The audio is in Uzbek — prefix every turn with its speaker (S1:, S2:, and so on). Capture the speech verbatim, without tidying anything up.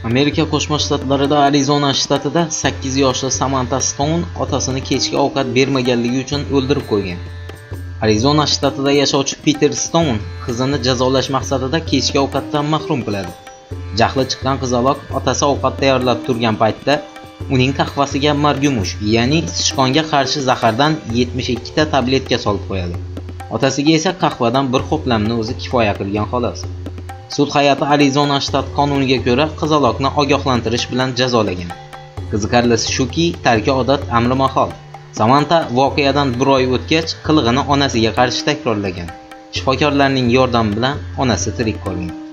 S1: Amerika Qo'shma Shtatlarida Arizona shtatida sakkiz yoshli Samantha Stone otasini kechki ovqat bermaganligi uchun o'ldirib qo'ygan. Arizona shtatida yashovchi Peter Stone qizini jazolash maqsadida kechki ovqatdan mahrum qiladi. Jahli chiqqan qizaloq otasi ovqat tayyorlab turgan paytda uning qahvasiga margumush, ya'ni sichqonga qarshi zahardan yetmish ikki ta tabletka solib qo'yadi. Otasiga esa qahvadan bir ho'plamni o'zi kifoya qilgan xolos. Sud hay'ati Arizona shtat qonuniga ko'ra qizaloqni ogohlantirish bilan jazolagan. Qiziqarlisi shuki, tarki odat amri mahol. Samantha voqeadan bir oy o'tgach qilig'ini onasiga qarshi takrorlagan. Shifokorlarning yordami bilan onasi tirik qolgan.